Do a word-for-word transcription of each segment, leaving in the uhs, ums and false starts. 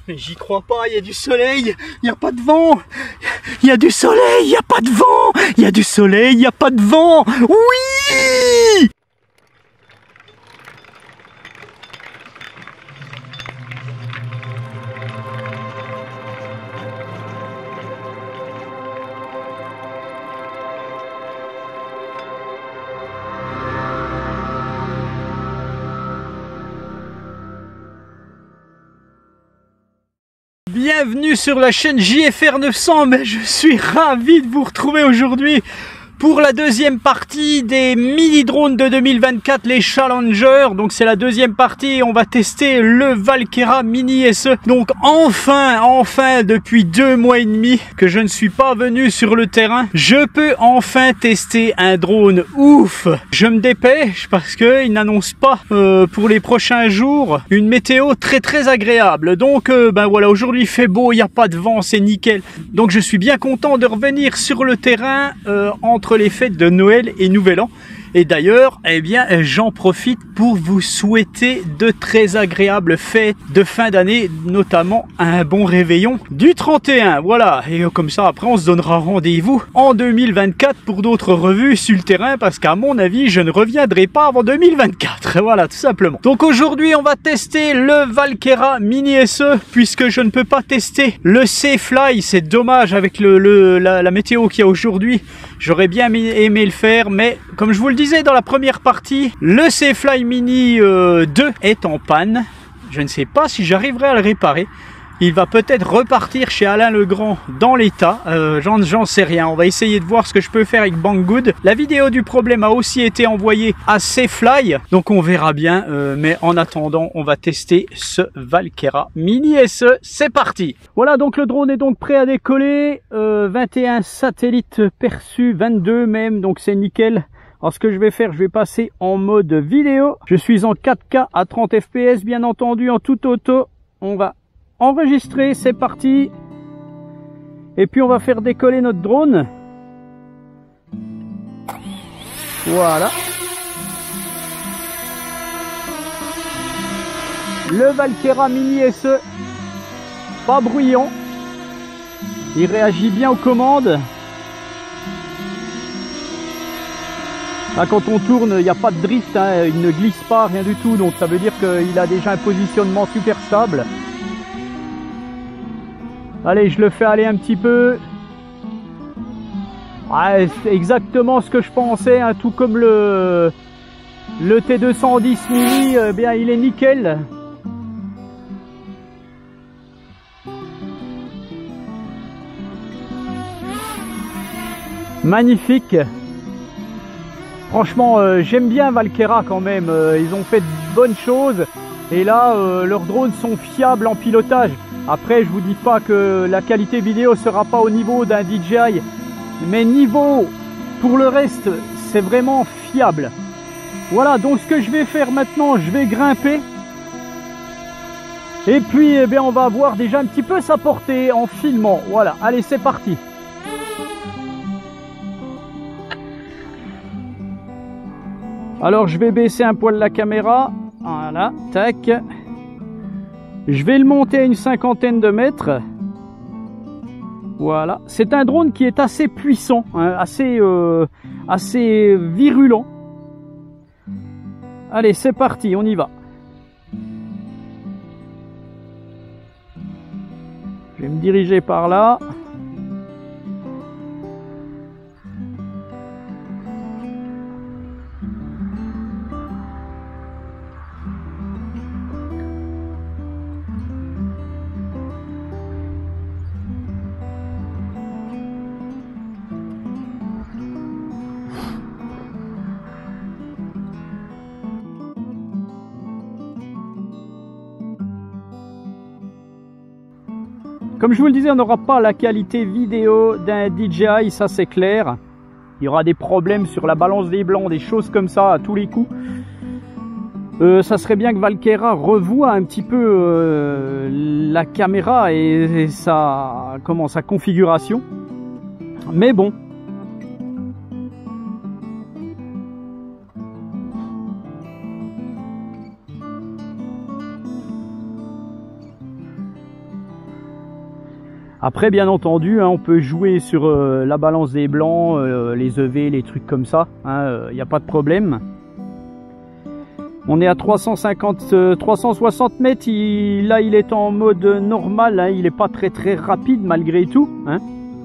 J'y crois pas, il y a du soleil, il n'y a pas de vent. Il y a du soleil, il n'y a pas de vent. Il y a du soleil, il n'y a pas de vent. Oui! Bienvenue sur la chaîne J F R neuf cents, mais je suis ravi de vous retrouver aujourd'hui pour la deuxième partie des mini-drones de deux mille vingt-quatre, les Challenger. Donc c'est la deuxième partie, on va tester le Valkera Mini S E. Donc enfin, enfin, depuis deux mois et demi que je ne suis pas venu sur le terrain, je peux enfin tester un drone ouf. Je me dépêche parce qu'ils n'annoncent pas euh, pour les prochains jours une météo très très agréable. Donc euh, ben voilà, aujourd'hui il fait beau, il n'y a pas de vent, c'est nickel. Donc je suis bien content de revenir sur le terrain euh, entre les fêtes de Noël et Nouvel An. Et d'ailleurs, eh bien, j'en profite pour vous souhaiter de très agréables fêtes de fin d'année, notamment un bon réveillon du trente et un. Voilà, et comme ça, après, on se donnera rendez-vous en deux mille vingt-quatre pour d'autres revues sur le terrain, parce qu'à mon avis, je ne reviendrai pas avant deux mille vingt-quatre. Voilà, tout simplement. Donc aujourd'hui, on va tester le Valkera Mini S E, puisque je ne peux pas tester le Safelfly. C'est dommage avec le, le, la, la météo qu'il y a aujourd'hui. J'aurais bien aimé le faire, mais comme je vous le disais dans la première partie, le Safelfly Mini euh, deux est en panne. Je ne sais pas si j'arriverai à le réparer. Il va peut-être repartir chez Alain Legrand dans l'état. Euh, J'en sais rien. On va essayer de voir ce que je peux faire avec Banggood. La vidéo du problème a aussi été envoyée à Safelfly. Donc on verra bien. Euh, mais en attendant, on va tester ce Valkera Mini S E. C'est parti. Voilà, donc le drone est donc prêt à décoller. Euh, vingt et un satellites perçus, vingt-deux même. Donc c'est nickel. Alors ce que je vais faire, je vais passer en mode vidéo. Je suis en quatre K à trente F P S, bien entendu, en toute auto. On va enregistrer, c'est parti. Et puis on va faire décoller notre drone. Voilà. Le Valkera Mini S E. Pas bruyant. Il réagit bien aux commandes. Là, quand on tourne, il n'y a pas de drift, hein, il ne glisse pas, rien du tout. Donc ça veut dire qu'il a déjà un positionnement super stable. Allez, je le fais aller un petit peu. Ouais, c'est exactement ce que je pensais, hein, tout comme le, le T deux cent dix Mini, eh bien il est nickel. Magnifique. Franchement, euh, j'aime bien Valkera quand même. Euh, ils ont fait de bonnes choses. Et là, euh, leurs drones sont fiables en pilotage. Après, je vous dis pas que la qualité vidéo sera pas au niveau d'un D J I, mais niveau pour le reste, c'est vraiment fiable. Voilà, donc ce que je vais faire maintenant, je vais grimper. Et puis, eh bien, on va voir déjà un petit peu sa portée en filmant. Voilà, allez, c'est parti. Alors, je vais baisser un poil la caméra. Voilà, tac. Je vais le monter à une cinquantaine de mètres. Voilà. C'est un drone qui est assez puissant, hein, assez, euh, assez virulent. Allez, c'est parti, on y va. Je vais me diriger par là. Comme je vous le disais, on n'aura pas la qualité vidéo d'un D J I, ça c'est clair. Il y aura des problèmes sur la balance des blancs, des choses comme ça à tous les coups. Euh, ça serait bien que Valkera revoie un petit peu euh, la caméra et, et sa, comment, sa configuration. Mais bon. Après, bien entendu, hein, on peut jouer sur euh, la balance des blancs, euh, les E V, les trucs comme ça. Il hein, n'y euh, a pas de problème. On est à trois cent cinquante, euh, trois cent soixante mètres. Il, là, il est en mode normal. Hein, il n'est pas très très rapide malgré tout. Hein.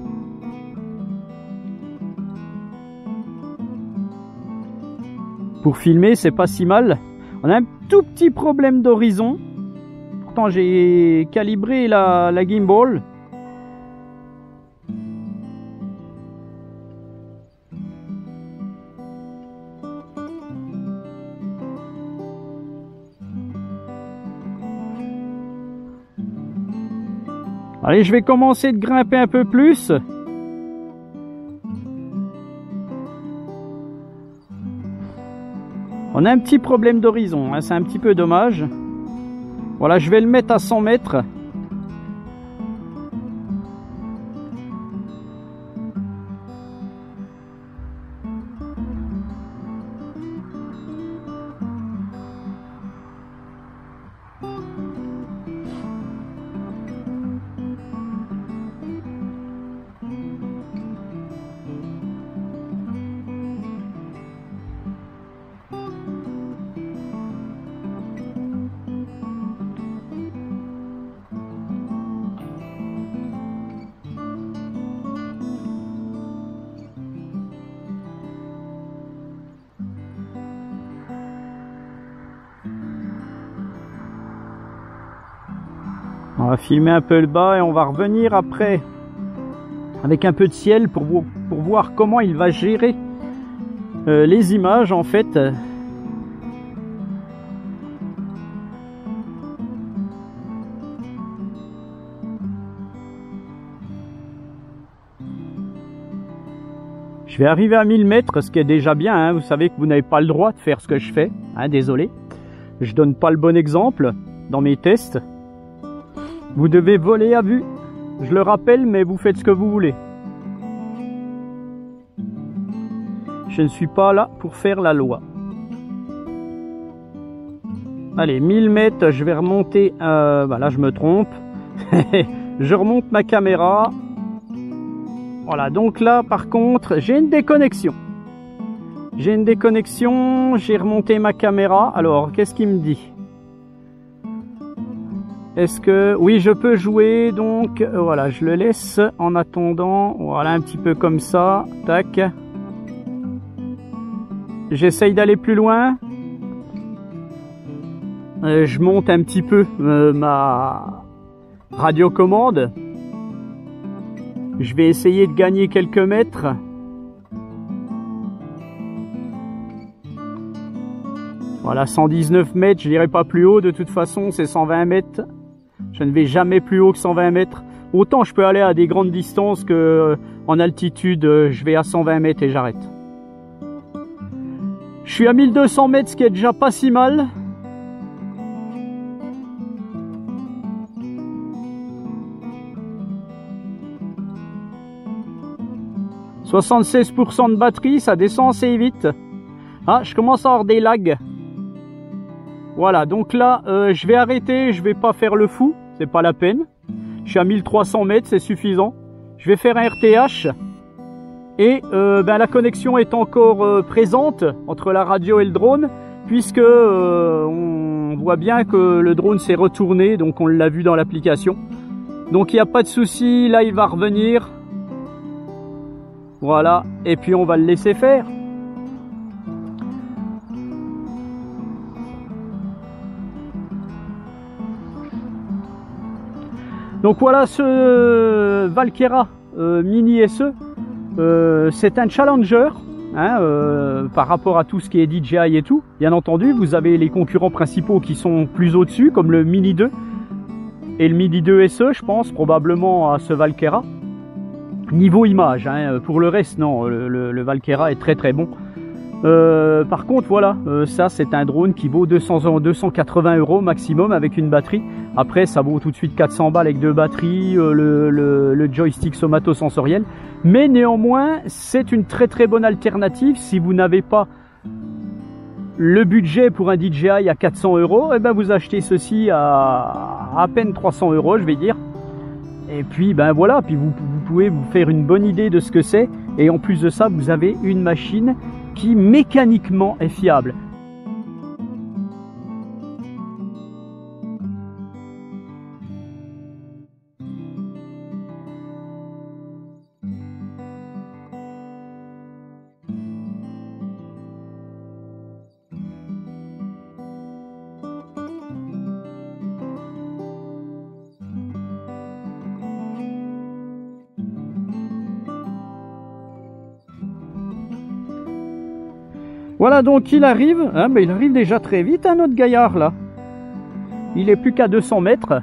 Pour filmer, c'est pas si mal. On a un tout petit problème d'horizon. Pourtant, j'ai calibré la, la gimbal. Allez, je vais commencer de grimper un peu plus. On a un petit problème d'horizon, hein, c'est un petit peu dommage. Voilà, je vais le mettre à cent mètres. On va filmer un peu le bas et on va revenir après avec un peu de ciel pour, pour voir comment il va gérer euh, les images en fait. Je vais arriver à mille mètres, ce qui est déjà bien, hein. Vous savez que vous n'avez pas le droit de faire ce que je fais, hein, désolé. Je donne pas le bon exemple dans mes tests. Vous devez voler à vue. Je le rappelle, mais vous faites ce que vous voulez. Je ne suis pas là pour faire la loi. Allez, mille mètres, je vais remonter. Euh, bah là, je me trompe. Je remonte ma caméra. Voilà, donc là, par contre, j'ai une déconnexion. J'ai une déconnexion, j'ai remonté ma caméra. Alors, qu'est-ce qu'il me dit ? Est-ce que... Oui, je peux jouer, donc euh, voilà, je le laisse en attendant. Voilà, un petit peu comme ça. Tac. J'essaye d'aller plus loin. Euh, je monte un petit peu euh, ma radiocommande. Je vais essayer de gagner quelques mètres. Voilà, cent dix-neuf mètres, je n'irai pas plus haut. De toute façon, c'est cent vingt mètres. Je ne vais jamais plus haut que cent vingt mètres. Autant je peux aller à des grandes distances que euh, en altitude, euh, je vais à cent vingt mètres et j'arrête. Je suis à mille deux cents mètres, ce qui est déjà pas si mal. soixante-seize pour cent de batterie, ça descend assez vite. Ah, je commence à avoir des lags. Voilà, donc là, euh, je vais arrêter, je vais pas faire le fou, c'est pas la peine. Je suis à mille trois cents mètres, c'est suffisant. Je vais faire un R T H. Et euh, ben, la connexion est encore euh, présente entre la radio et le drone, puisque euh, on voit bien que le drone s'est retourné, donc on l'a vu dans l'application. Donc il n'y a pas de souci, là il va revenir. Voilà, et puis on va le laisser faire. Donc voilà, ce Valkera euh, Mini S E, euh, c'est un Challenger, hein, euh, par rapport à tout ce qui est D J I et tout. Bien entendu, vous avez les concurrents principaux qui sont plus au-dessus, comme le Mini deux et le Mini deux S E, je pense, probablement à ce Valkera. Niveau image, hein, pour le reste, non, le, le, le Valkera est très très bon. Euh, par contre, voilà, euh, ça c'est un drone qui vaut deux cents, deux cent quatre-vingts euros maximum avec une batterie. Après, ça vaut tout de suite quatre cents balles avec deux batteries, euh, le, le, le joystick somatosensoriel. Mais néanmoins, c'est une très très bonne alternative si vous n'avez pas le budget pour un D J I à quatre cents euros. Et ben vous achetez ceci à à peine trois cents euros, je vais dire. Et puis ben voilà, puis vous, vous pouvez vous faire une bonne idée de ce que c'est. Et en plus de ça, vous avez une machine qui mécaniquement est fiable. Voilà, donc il arrive, hein, mais il arrive déjà très vite, hein, notre gaillard là. Il est plus qu'à deux cents mètres.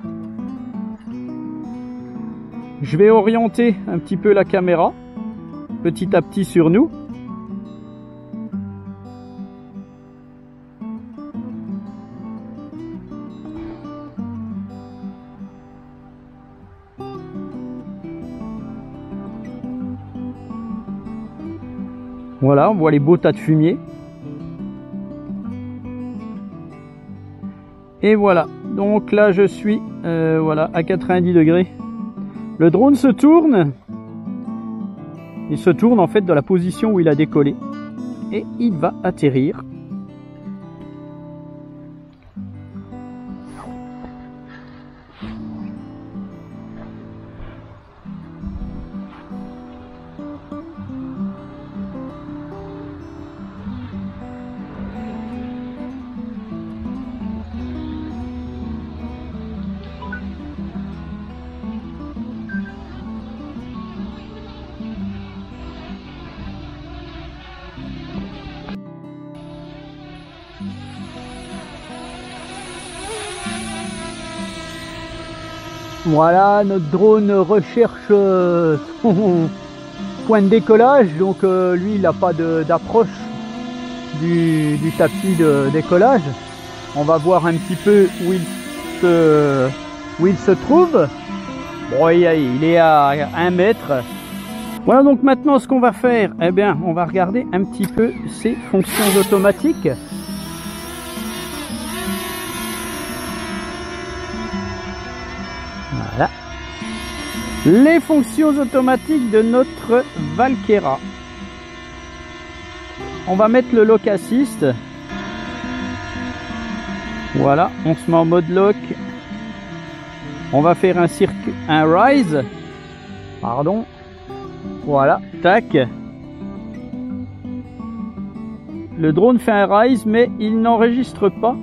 Je vais orienter un petit peu la caméra, petit à petit sur nous. Voilà, on voit les beaux tas de fumier. Et voilà, donc là je suis euh, voilà, à quatre-vingt-dix degrés. Le drone se tourne. Il se tourne en fait dans la position où il a décollé. Et il va atterrir. Voilà, notre drone recherche euh, son point de décollage, donc euh, lui il n'a pas d'approche du, du tapis de décollage. On va voir un petit peu où il se, où il se trouve. Bon, il est à un mètre. Voilà, donc maintenant ce qu'on va faire, eh bien on va regarder un petit peu ses fonctions automatiques. Voilà. Les fonctions automatiques de notre Valkera. On va mettre le lock assist. Voilà, on se met en mode lock. On va faire un circuit, un rise. Pardon. Voilà, tac. Le drone fait un rise, mais il n'enregistre pas.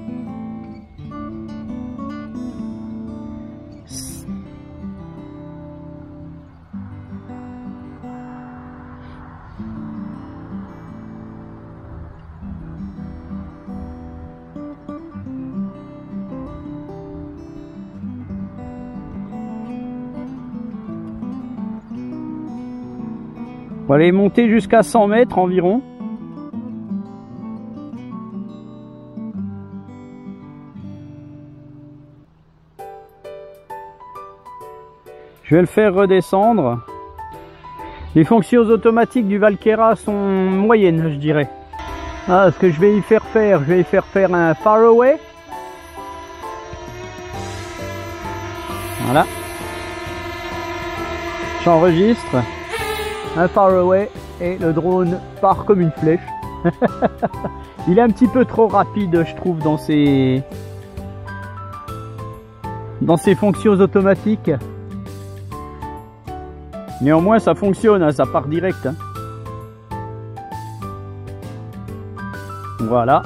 On va aller monter jusqu'à cent mètres environ. Je vais le faire redescendre. Les fonctions automatiques du Valkera sont moyennes, je dirais. Ah, ce que je vais y faire faire, je vais y faire faire un far away. Voilà. J'enregistre. Un far away et le drone part comme une flèche. Il est un petit peu trop rapide, je trouve, dans ses dans ses fonctions automatiques. Néanmoins, ça fonctionne, hein, ça part direct. Hein. Voilà.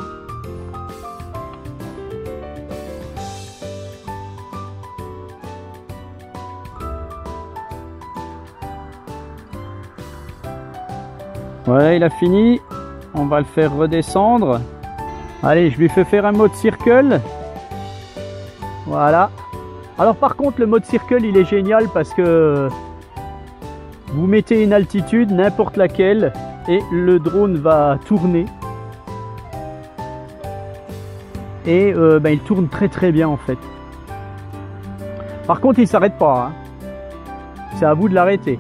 Voilà, il a fini. On va le faire redescendre. Allez, je lui fais faire un mode circle. Voilà. Alors par contre, le mode circle, il est génial parce que vous mettez une altitude, n'importe laquelle, et le drone va tourner. Et euh, ben, il tourne très très bien en fait. Par contre, il ne s'arrête pas. Hein. C'est à vous de l'arrêter.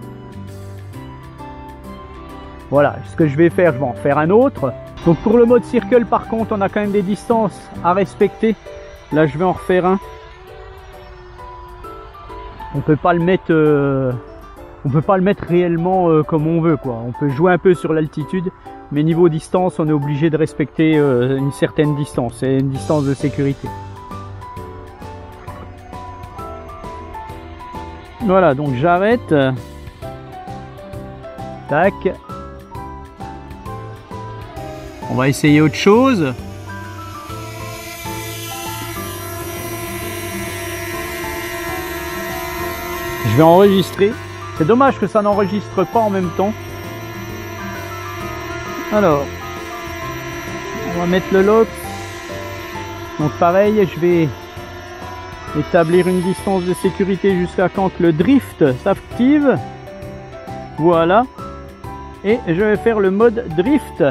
Voilà, ce que je vais faire, je vais en faire un autre. Donc pour le mode circle, par contre, on a quand même des distances à respecter. Là, je vais en refaire un. on peut pas le mettre euh, on peut pas le mettre réellement euh, comme on veut quoi. On peut jouer un peu sur l'altitude, mais niveau distance on est obligé de respecter euh, une certaine distance, c'est une distance de sécurité. Voilà, donc j'arrête. Tac. On va essayer autre chose. Je vais enregistrer. C'est dommage que ça n'enregistre pas en même temps. Alors, on va mettre le lock. Donc pareil, je vais établir une distance de sécurité jusqu'à quand le drift s'active. Voilà. Et je vais faire le mode drift.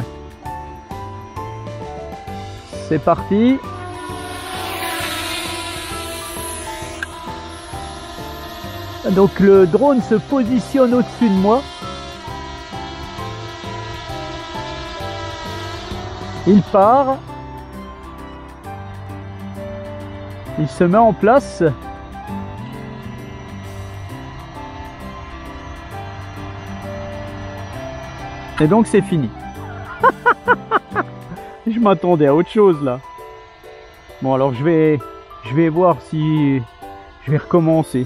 C'est parti. Donc le drone se positionne au-dessus de moi. Il part. Il se met en place. Et donc c'est fini. Je m'attendais à autre chose là. Bon alors je vais je vais voir si je vais recommencer.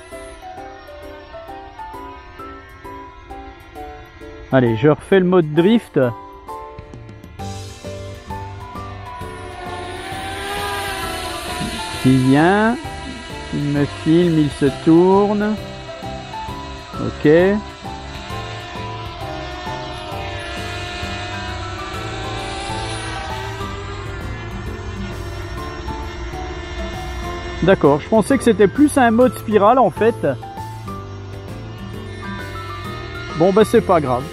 Allez, je refais le mode drift. Il vient, il me filme, il se tourne. Ok. D'accord, je pensais que c'était plus un mode spirale en fait. Bon bah c'est pas grave.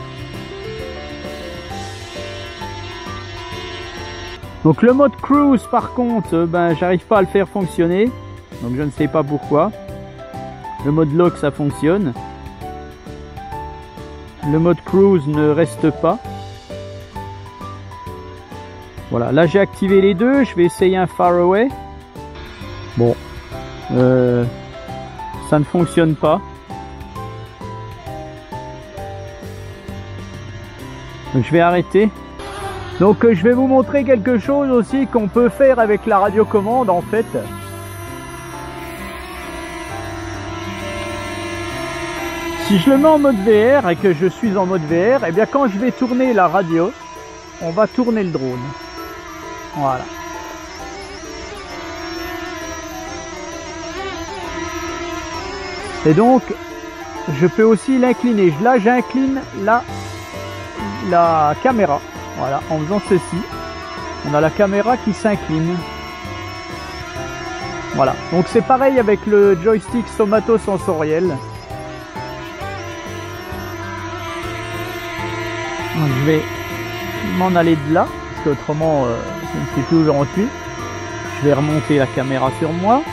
Donc le mode cruise par contre, euh, ben j'arrive pas à le faire fonctionner. Donc je ne sais pas pourquoi. Le mode lock ça fonctionne. Le mode cruise ne reste pas. Voilà, là j'ai activé les deux. Je vais essayer un far away. Bon, euh, ça ne fonctionne pas. Donc je vais arrêter. Donc euh, je vais vous montrer quelque chose aussi qu'on peut faire avec la radiocommande en fait. Si je le mets en mode V R et que je suis en mode V R, et bien quand je vais tourner la radio, on va tourner le drone. Voilà. Et donc, je peux aussi l'incliner. Là, j'incline la, la caméra. Voilà, en faisant ceci, on a la caméra qui s'incline. Voilà, donc c'est pareil avec le joystick somatosensoriel. Donc, je vais m'en aller de là, parce qu'autrement, euh, je ne sais plus où j'en suis. Je vais remonter la caméra sur moi.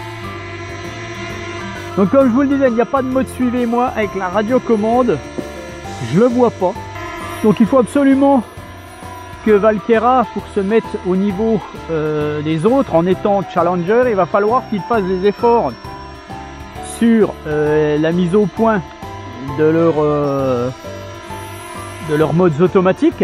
Donc comme je vous le disais, il n'y a pas de mode suivez-moi avec la radiocommande. Je le vois pas. Donc il faut absolument que Valkera, pour se mettre au niveau euh, des autres en étant challenger, il va falloir qu'il fasse des efforts sur euh, la mise au point de leur euh, de leurs modes automatiques.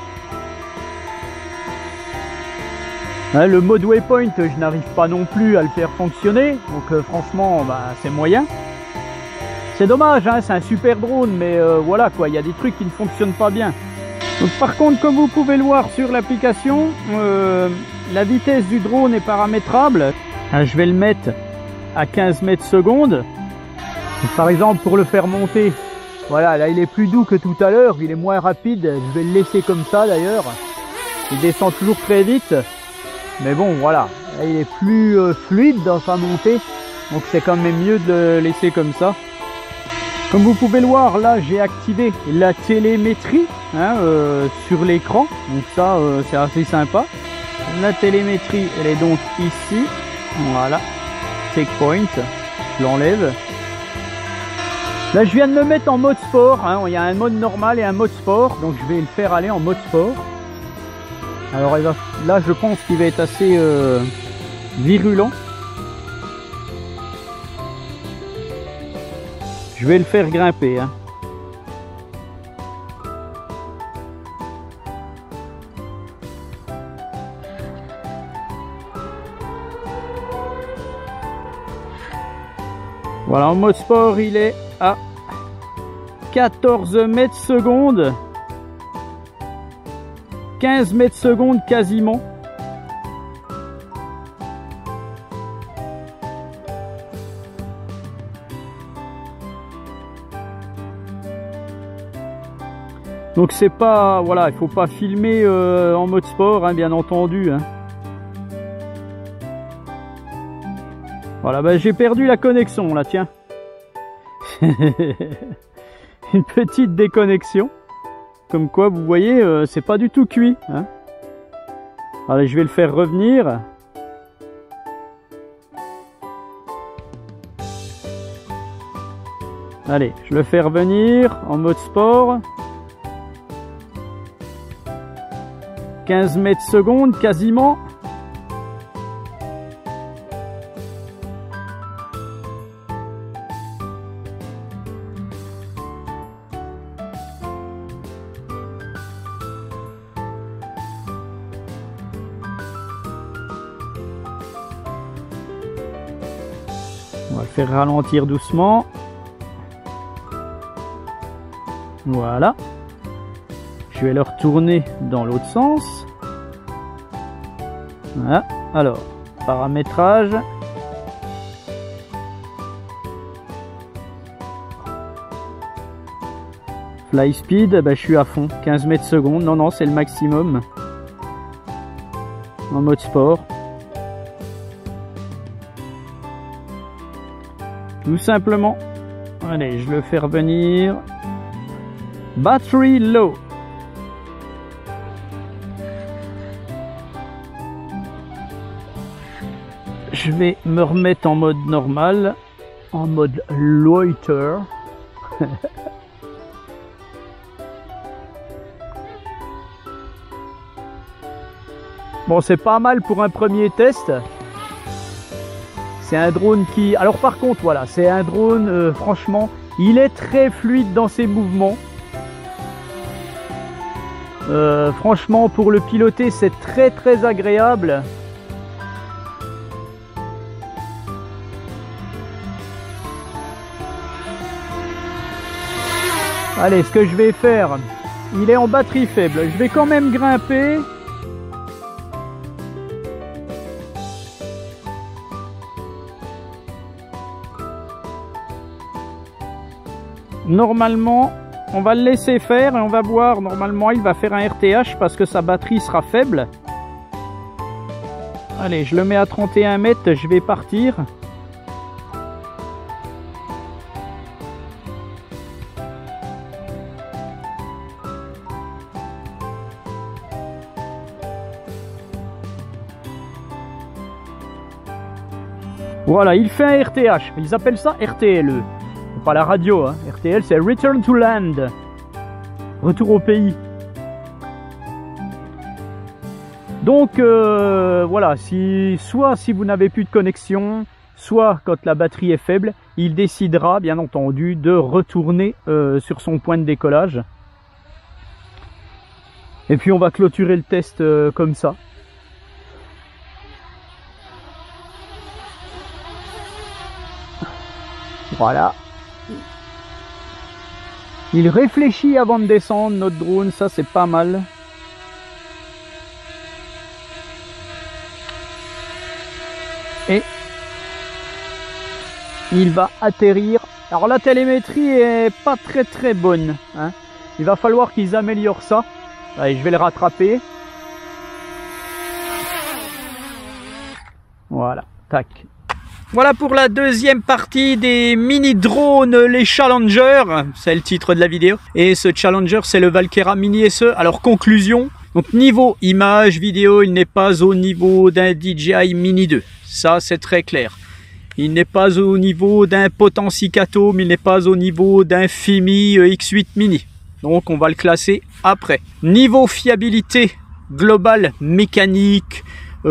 Hein, le mode waypoint, je n'arrive pas non plus à le faire fonctionner, donc euh, franchement, bah, c'est moyen. C'est dommage, hein, c'est un super drone, mais euh, voilà quoi, il y a des trucs qui ne fonctionnent pas bien. Donc par contre, comme vous pouvez le voir sur l'application, euh, la vitesse du drone est paramétrable. Hein, je vais le mettre à quinze mètres secondes. Donc, par exemple, pour le faire monter, voilà, là il est plus doux que tout à l'heure, il est moins rapide. Je vais le laisser comme ça d'ailleurs. Il descend toujours très vite. Mais bon, voilà, là, il est plus euh, fluide dans sa montée, donc c'est quand même mieux de le laisser comme ça. Comme vous pouvez le voir, là j'ai activé la télémétrie hein, euh, sur l'écran, donc ça euh, c'est assez sympa. La télémétrie, elle est donc ici, voilà, checkpoint, je l'enlève. Là je viens de le mettre en mode sport, hein. Il y a un mode normal et un mode sport, donc je vais le faire aller en mode sport. Alors là je pense qu'il va être assez euh, virulent. Je vais le faire grimper, hein. Voilà, en mode sport, il est à quatorze mètres secondes. quinze mètres secondes quasiment. Donc c'est pas, voilà, il faut pas filmer euh, en mode sport, hein, bien entendu. Hein. Voilà, bah, j'ai perdu la connexion là, tiens. Une petite déconnexion. Comme quoi, vous voyez, euh, c'est pas du tout cuit. Hein. Allez, je vais le faire revenir. Allez, je le fais revenir en mode sport. quinze mètres secondes quasiment. On va le faire ralentir doucement. Voilà. Je vais le retourner dans l'autre sens. Voilà. Alors, paramétrage. Fly speed, bah, je suis à fond. quinze mètres secondes. Non, non, c'est le maximum. En mode sport. Tout simplement. Allez, je le fais revenir. Battery low. Je vais me remettre en mode normal, en mode loiter. Bon, c'est pas mal pour un premier test. C'est un drone qui... Alors par contre, voilà, c'est un drone, euh, franchement, il est très fluide dans ses mouvements. Euh, franchement, pour le piloter, c'est très très agréable. Allez, ce que je vais faire, il est en batterie faible. Je vais quand même grimper. Normalement, on va le laisser faire et on va voir. Normalement, il va faire un R T H parce que sa batterie sera faible. Allez, je le mets à trente et un mètres. Je vais partir. Voilà, il fait un R T H. Ils appellent ça R T L E. Pas la radio, hein. R T L, c'est Return to Land. Retour au pays. Donc, euh, voilà, si, soit si vous n'avez plus de connexion, soit quand la batterie est faible, il décidera, bien entendu, de retourner euh, sur son point de décollage. Et puis, on va clôturer le test euh, comme ça. Voilà. Il réfléchit avant de descendre, notre drone, ça c'est pas mal. Et il va atterrir. Alors la télémétrie est pas très très bonne, hein. Il va falloir qu'ils améliorent ça. Allez, je vais le rattraper. Voilà, tac. Voilà pour la deuxième partie des mini-drones, les Challenger, c'est le titre de la vidéo. Et ce Challenger, c'est le Valkera Mini S E. Alors conclusion, donc niveau image, vidéo, il n'est pas au niveau d'un D J I Mini deux. Ça, c'est très clair. Il n'est pas au niveau d'un Potensicato, mais il n'est pas au niveau d'un Fimi X huit Mini. Donc on va le classer après. Niveau fiabilité globale, mécanique,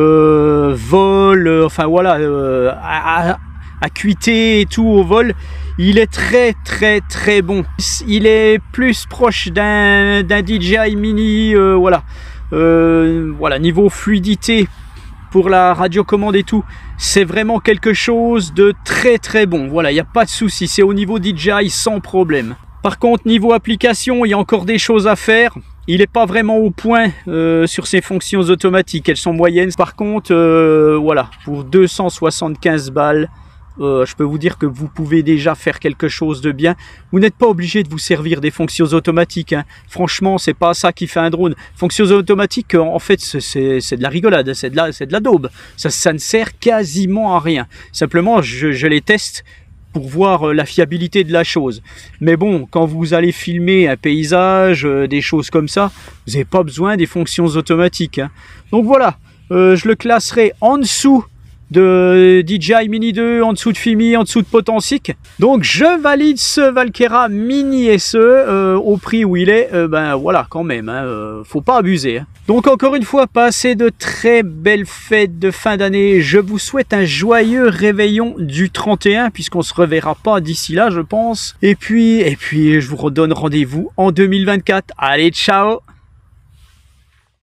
Euh, vol, euh, enfin voilà, euh, à, à, acuité et tout au vol, Il est très très très bon. Il est plus proche d'un d'un D J I Mini, euh, voilà. Euh, voilà, niveau fluidité pour la radiocommande et tout, c'est vraiment quelque chose de très très bon. Voilà, il n'y a pas de souci, c'est au niveau D J I sans problème. Par contre, niveau application, il y a encore des choses à faire. Il n'est pas vraiment au point euh, sur ses fonctions automatiques, elles sont moyennes. Par contre, euh, voilà, pour deux cent soixante-quinze balles, Euh, je peux vous dire que vous pouvez déjà faire quelque chose de bien. Vous n'êtes pas obligé de vous servir des fonctions automatiques, hein. Franchement, c'est pas ça qui fait un drone. Fonctions automatiques, en fait, c'est de la rigolade, c'est de la, c'est de la daube. Ça, ça ne sert quasiment à rien. Simplement, je, je les teste pour voir la fiabilité de la chose. Mais bon, quand vous allez filmer un paysage, euh, des choses comme ça, vous n'avez pas besoin des fonctions automatiques, hein. Donc voilà, euh, je le classerai en dessous de D J I Mini deux, en dessous de Fimi, en dessous de Potensic. Donc je valide ce Valkera Mini S E euh, au prix où il est. Euh, ben voilà, quand même, hein, euh, faut pas abuser, hein. Donc encore une fois, passez de très belles fêtes de fin d'année. Je vous souhaite un joyeux réveillon du trente et un, puisqu'on se reverra pas d'ici là, je pense. Et puis, et puis je vous redonne rendez-vous en deux mille vingt-quatre. Allez, ciao!